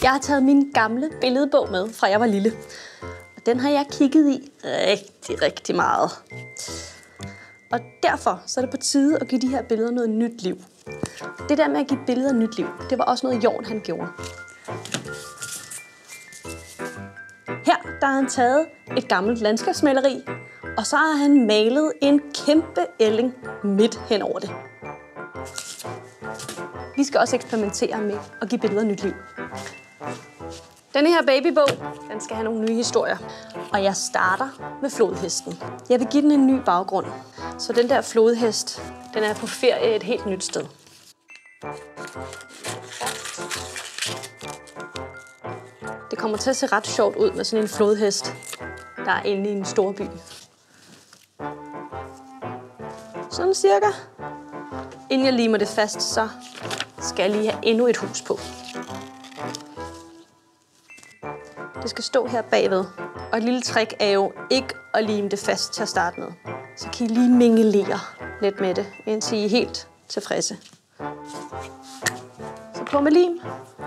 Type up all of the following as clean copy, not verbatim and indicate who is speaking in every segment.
Speaker 1: Jeg har taget min gamle billedbog med, fra jeg var lille. Og den har jeg kigget i rigtig meget. Og derfor så er det på tide at give de her billeder noget nyt liv. Det der med at give billeder nyt liv, det var også noget Jorn han gjorde. Her der har han taget et gammelt landskabsmaleri, og så har han malet en kæmpe ælling midt hen over det. Vi skal også eksperimentere med at give billeder nyt liv. Denne her babybog, den skal have nogle nye historier. Og jeg starter med flodhesten. Jeg vil give den en ny baggrund. Så den der flodhest, den er på ferie et helt nyt sted. Det kommer til at se ret sjovt ud med sådan en flodhest, der er inde i en stor by. Sådan cirka. Inden jeg limer det fast, så skal jeg lige have endnu et hus på. Det skal stå her bagved. Og et lille trick er jo ikke at lime det fast til at starte med. Så kan I lige mingelere lidt med det, indtil I er helt tilfredse. Så på med lim.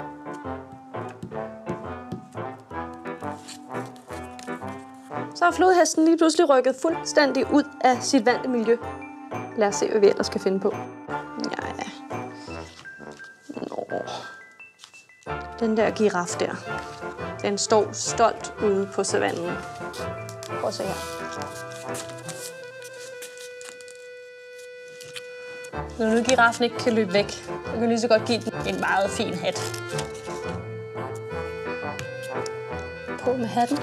Speaker 1: Så er flodhesten lige pludselig rykket fuldstændig ud af sit vante miljø. Lad os se, hvad vi ellers skal finde på. Ja. Nå. Den der giraf der. Den står stolt ude på savannen. Prøv at se her. Når nu giraffen ikke kan løbe væk, så kan vi lige så godt give den en meget fin hat. På med hatten.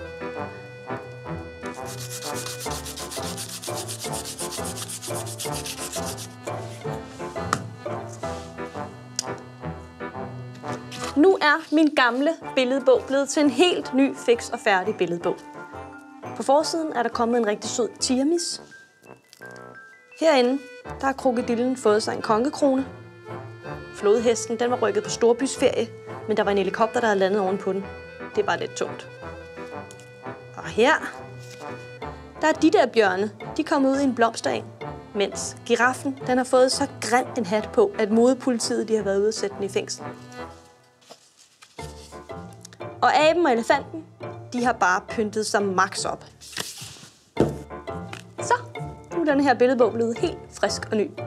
Speaker 1: Nu er min gamle billedbog blevet til en helt ny, fiks og færdig billedbog. På forsiden er der kommet en rigtig sød tigermis. Herinde der har krokodillen fået sig en kongekrone. Flodhesten den var rykket på storbysferie, men der var en helikopter, der havde landet ovenpå den. Det var lidt tungt. Og her, der er de der bjørne, de kommer ud i en blomstereng, mens giraffen den har fået så grim en hat på, at modepolitiet de har været ude at sætte den i fængsel. Og aben og elefanten, de har bare pyntet sig max op. Så, nu er den her billedbog blevet helt frisk og ny.